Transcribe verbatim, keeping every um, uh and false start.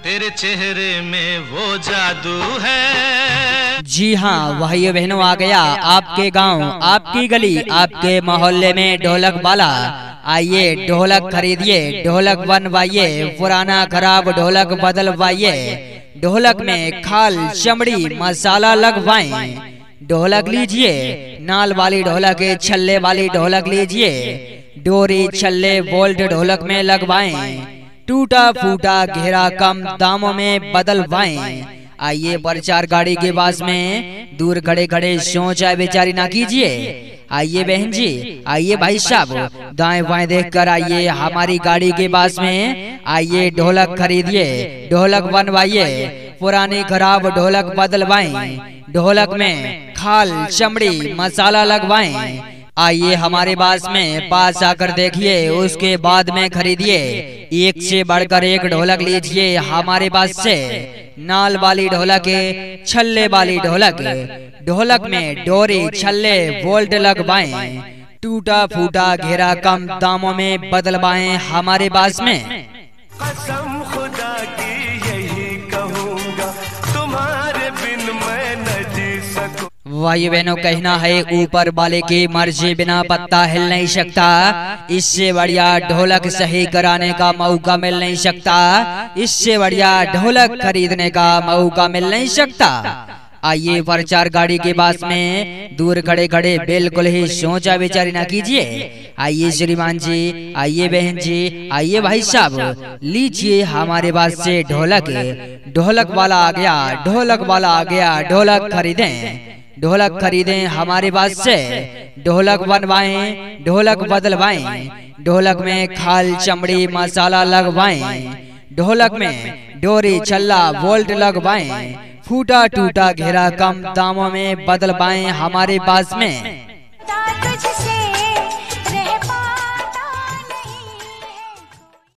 तेरे चेहरे में वो जादू है। जी हाँ भाइयों बहनों, आ गया आपके गांव, आपकी गली, आपके मोहल्ले में ढोलक वाला। आइए ढोलक खरीदिए, ढोलक बनवाइए, पुराना खराब ढोलक बदलवाइए। ढोलक में खाल चमड़ी मसाला लगवाएं। ढोलक लीजिए, नाल वाली ढोलक, छल्ले वाली ढोलक लीजिए। डोरी छल्ले बोल्ट ढोलक में लगवाएं। टूटा फूटा घेरा कम दामों में बदलवाएं। आइए प्रचार गाड़ी के पास में, दूर खड़े खड़े सोचा बेचारी ना कीजिए। आइए बहन जी, आइए भाई साहब, दाएं बाएं देख कर आइए हमारी गाड़ी के पास में। आइए ढोलक खरीदिए, ढोलक बनवाइए, पुरानी खराब ढोलक बदलवाएं। ढोलक में खाल चमड़ी मसाला लगवाएं। आइए हमारे पास में, पास आकर देखिए, उसके बाद में खरीदिए। एक से बढ़कर एक ढोलक लीजिए हमारे पास से। नाल वाली ढोलक, छल्ले वाली ढोलक, ढोलक में डोरी छल्ले बोल्ट लगवाएं। टूटा फूटा घेरा कम दामों में बदलवाएं हमारे पास में। कसम खुदा की यही कहूँगा, तुम्हारे बिन मैं न जी सकूं। भाई बहनों, कहना है ऊपर वाले की मर्जी बिना पत्ता हिल नहीं सकता। इससे बढ़िया ढोलक सही कराने का मौका मिल नहीं सकता। इससे बढ़िया ढोलक खरीदने का मौका मिल नहीं सकता। आइए प्रचार गाड़ी के पास में, दूर खड़े खड़े बिल्कुल ही सोचा विचारी ना कीजिए। आइए श्रीमान जी, आइए बहन जी, आइए भाई साहब, लीजिए हमारे पास से ढोलक। ढोलक वाला आ गया, ढोलक वाला आ गया, ढोलक खरीदें, ढोलक खरीदें हमारे पास से। ढोलक बनवाएं, ढोलक बदलवाएं। ढोलक में खाल चमड़ी मसाला लगवाएं। ढोलक में डोरी छल्ला बोल्ट लगवाएं। फूटा टूटा घेरा कम दामों में बदलवाएं हमारे पास में।